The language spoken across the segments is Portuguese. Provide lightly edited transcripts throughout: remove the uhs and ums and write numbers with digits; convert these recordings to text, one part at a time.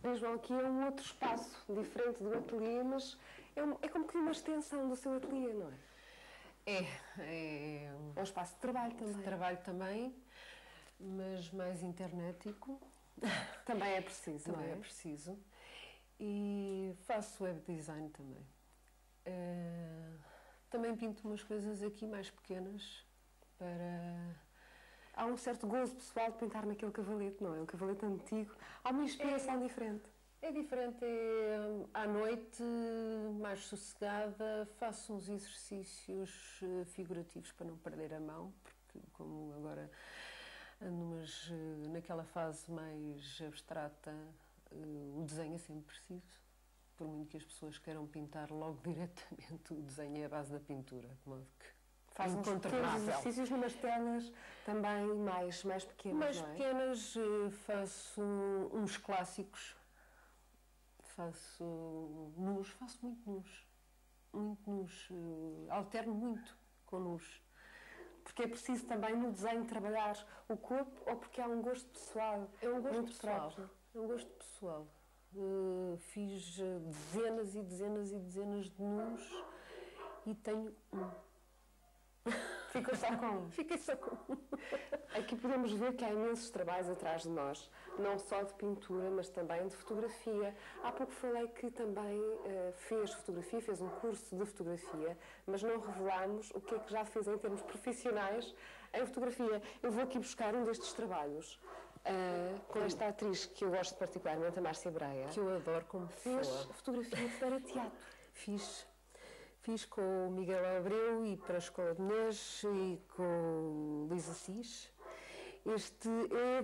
João, aqui é um outro espaço, diferente do ateliê, mas é como que uma extensão do seu ateliê, não é? É um espaço de trabalho também. De trabalho também, mas mais internetico. Também é preciso, Também não é? é preciso. E faço web design também. Também pinto umas coisas aqui mais pequenas para... Há um certo gozo pessoal de pintar naquele cavalete, não é? Um cavalete antigo. Há uma inspiração diferente. É diferente, à noite, mais sossegada, faço uns exercícios figurativos para não perder a mão, porque como agora ando naquela fase mais abstrata, o desenho é sempre preciso. Por muito que as pessoas queiram pintar logo diretamente, o desenho é a base da pintura, de modo que faz uns pequenos exercícios numas telas também mais pequenas, mais não é? pequenas, faço uns clássicos. Faço nus, faço muito nus, alterno muito com nus. Porque é preciso também no desenho trabalhar o corpo ou porque há um gosto pessoal? É um gosto muito pessoal. próprio. É um gosto pessoal. Fiz dezenas e dezenas e dezenas de nus e tenho um. Ficou só com um? Fiquei só com um. Aqui podemos ver que há imensos trabalhos atrás de nós, não só de pintura, mas também de fotografia. Há pouco falei que também fez fotografia, fez um curso de fotografia, mas não revelámos o que é que já fez em termos profissionais em fotografia. Eu vou aqui buscar um destes trabalhos com esta atriz que eu gosto particularmente, a Márcia Breia. Que eu adoro como fez pessoa. fotografia para teatro. Fiz com o Miguel Abreu e para a Escola de Mulheres e com o Luís Assis. Este é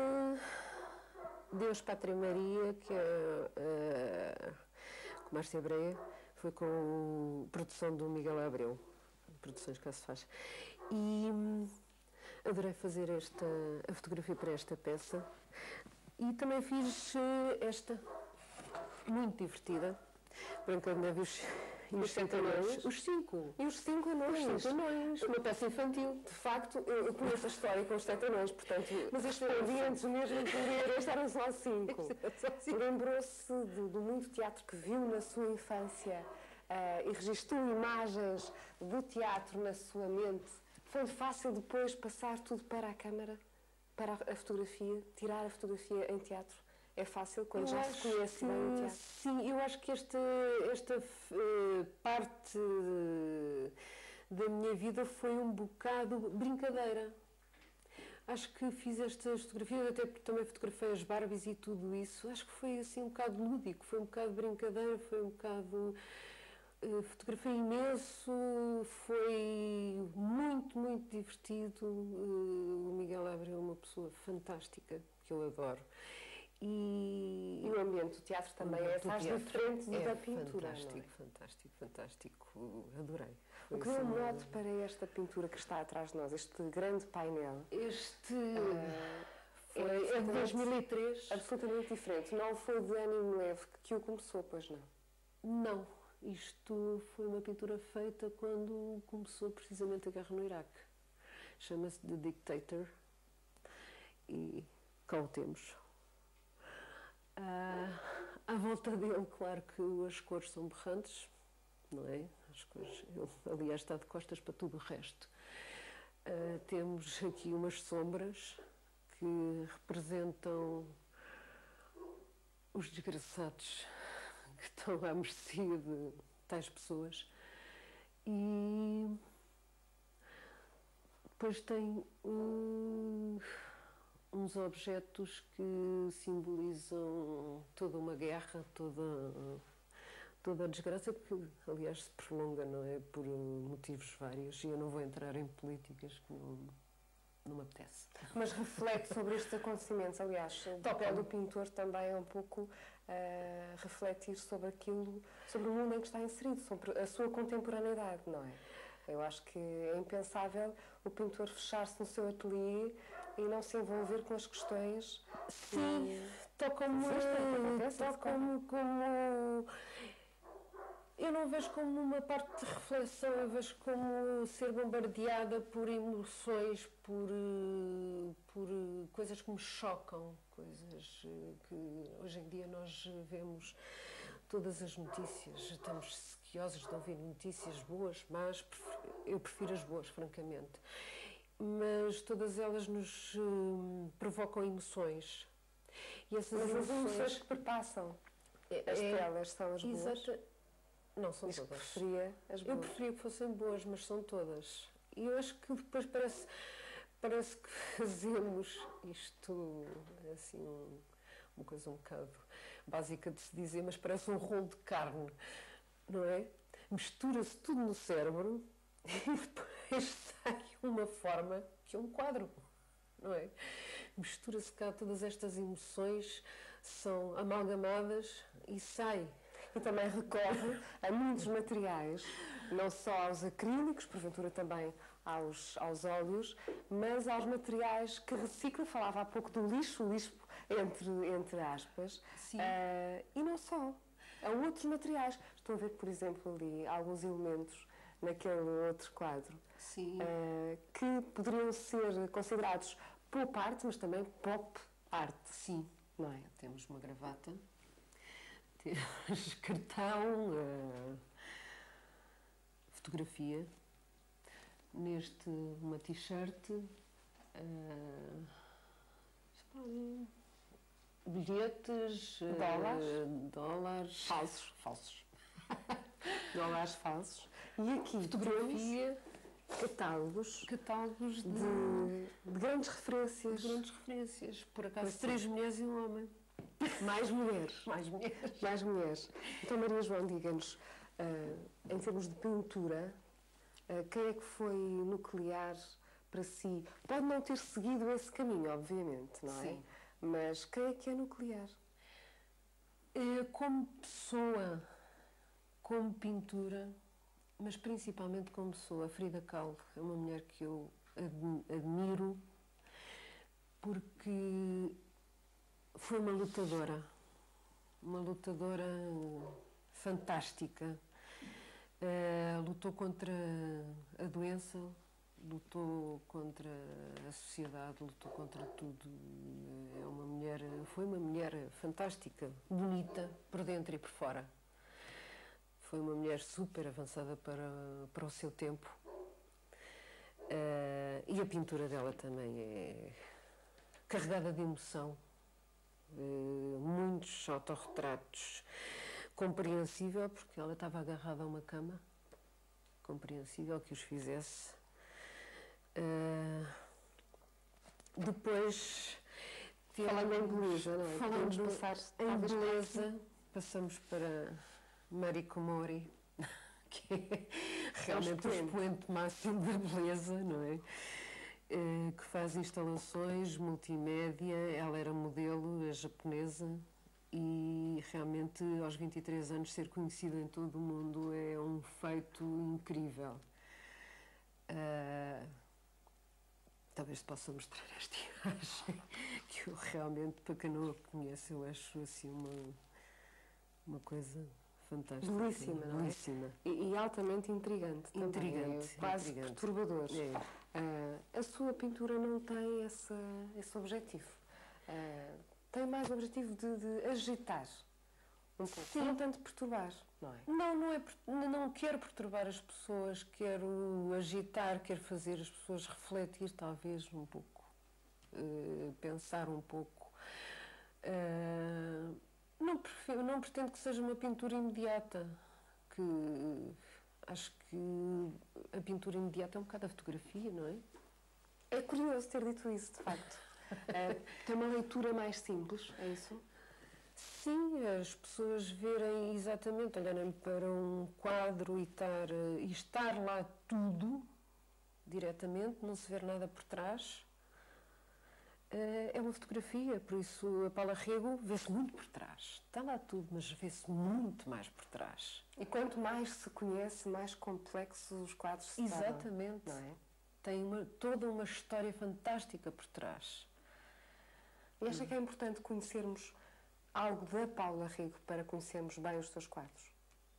de Deus, Pátria e Maria, que é com Márcia Breia, foi com produção do Miguel Abreu, produções que se faz. E adorei fazer a fotografia para esta peça. E também fiz esta, muito divertida, Branca de Neve e os 5 anões. Os 5. E os 5 anões. Uma peça infantil. De facto, eu conheço a história com os 7 anões, portanto, mas este antes mesmo de ler, este eram só 5. Lembrou-se do muito teatro que viu na sua infância e registrou imagens do teatro na sua mente. Foi fácil depois passar tudo para a câmara, para a fotografia, tirar a fotografia em teatro? É fácil quando já se conhece bem o teatro? Sim, eu acho que esta parte da minha vida foi um bocado brincadeira. Acho que fiz estas fotografias, até porque também fotografei as Barbies e tudo isso. Acho que foi assim um bocado lúdico, foi um bocado brincadeira, foi um bocado... fotografei imenso, foi muito divertido. O Miguel Abreu é uma pessoa fantástica, que eu adoro. E o ambiente do teatro também faz diferente da pintura. Fantástico, adorei. O que deu um mote para esta pintura que está atrás de nós, este grande painel? Este é de 2003. Absolutamente diferente. Não foi de Ânimo Leve que o começou, pois não? Não. Isto foi uma pintura feita quando começou precisamente a guerra no Iraque. Chama-se The Dictator e cá o temos. À volta dele, claro que as cores são berrantes, não é? As cores, ele, aliás, está de costas para tudo o resto. Temos aqui umas sombras que representam os desgraçados que estão à mercê de tais pessoas. E depois tem uns objetos que simbolizam toda uma guerra, toda a desgraça que, aliás, se prolonga, não é? Por motivos vários, e eu não vou entrar em políticas que não me apetece. Mas reflete sobre estes acontecimentos, aliás, o papel do pintor também é um pouco refletir sobre aquilo, sobre o mundo em que está inserido, sobre a sua contemporaneidade, não é? Eu acho que é impensável o pintor fechar-se no seu ateliê e não se envolver com as questões. Sim, toca-me como... Eu não vejo como uma parte de reflexão, eu vejo como ser bombardeada por emoções, por coisas que me chocam, coisas que hoje em dia nós vemos todas as notícias, estamos sequiosos de ouvir notícias boas, mas eu prefiro as boas, francamente. Mas todas elas nos provocam emoções. E essas emoções que perpassam as telas são as boas? Exato. Não, são todas. Preferia as boas. Eu preferia que fossem boas, mas são todas. E eu acho que depois parece que fazemos isto, assim, uma coisa um bocado básica de se dizer, mas parece um rolo de carne, não é? Mistura-se tudo no cérebro e depois sai uma forma que é um quadro, não é? Mistura-se cá todas estas emoções, são amalgamadas e sai. E também recorre a muitos materiais, não só aos acrílicos, porventura também aos óleos, mas aos materiais que recicla. Falava há pouco do lixo, o lixo entre aspas. Sim. E não só. Há outros materiais. Estão a ver, por exemplo, ali alguns elementos naquele outro quadro. Sim. Que poderiam ser considerados pop art, mas também pop art. Sim. Não é? Temos uma gravata, temos cartão, fotografia, neste uma t-shirt, bilhetes, dólares falsos. Dólares falsos. E aqui fotografia, catálogos de grandes referências. Por acaso, 3 mulheres e um homem. Mais mulheres. Mais mulheres. Então, Maria João, diga-nos, em termos de pintura, quem é que foi nuclear para si? Pode não ter seguido esse caminho, obviamente, não é? Sim. Mas quem é que é nuclear? Como pessoa, como pintura, mas principalmente como pessoa, a Frida Kahlo é uma mulher que eu admiro porque foi uma lutadora fantástica. Lutou contra a doença, lutou contra a sociedade, lutou contra tudo. Foi uma mulher fantástica, bonita por dentro e por fora. Foi uma mulher super avançada para o seu tempo. E a pintura dela também é carregada de emoção. Muitos autorretratos. Compreensível, porque ela estava agarrada a uma cama. Compreensível que os fizesse. Depois... Falando em beleza, não é? Falando em beleza, passamos para Mariko Mori, que é realmente o expoente máximo da beleza, não é? Que faz instalações multimédia. Ela era modelo, é japonesa, e realmente aos 23 anos ser conhecida em todo o mundo é um feito incrível. Talvez possa mostrar esta imagem, que eu realmente, para quem não a conhece, eu acho assim uma coisa fantástica. Belíssima, não é? Belíssima. E altamente intrigante também. Intrigante. Quase perturbador. A sua pintura não tem esse objetivo. Tem mais o objetivo de agitar um pouco. Sim. Não tanto perturbar, não é? Não quero perturbar as pessoas, quero agitar, quero fazer as pessoas refletir, talvez, um pouco. Pensar um pouco. Não pretendo que seja uma pintura imediata, que acho que a pintura imediata é um bocado a fotografia, não é? É curioso ter dito isso, de facto. Tem uma leitura mais simples, é isso? Sim, as pessoas verem exatamente, olharem para um quadro e estar lá tudo, diretamente, não se ver nada por trás. É uma fotografia, por isso a Paula Rego vê-se muito por trás. Está lá tudo, mas vê-se muito mais por trás. E quanto mais se conhece, mais complexos os quadros se tornam. Exatamente. Não é? Tem toda uma história fantástica por trás. E acha que é importante conhecermos algo da Paula Rego para conhecermos bem os seus quadros?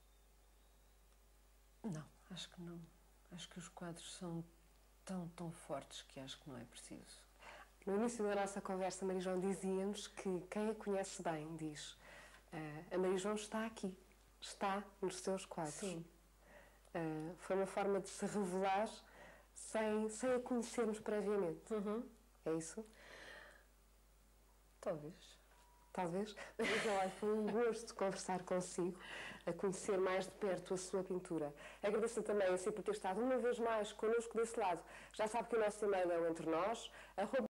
Não, acho que não. Acho que os quadros são tão fortes que acho que não é preciso. No início da nossa conversa, a Maria João dizia-nos que quem a conhece bem diz: a Maria João está aqui, está nos seus quadros. Sim. Foi uma forma de se revelar sem a conhecermos previamente. É isso? Talvez. Talvez. Mas olha, foi um gosto conversar consigo, a conhecer mais de perto a sua pintura. Agradeço também a si por ter estado uma vez mais connosco desse lado. Já sabe que o nosso e-mail é o entre nós,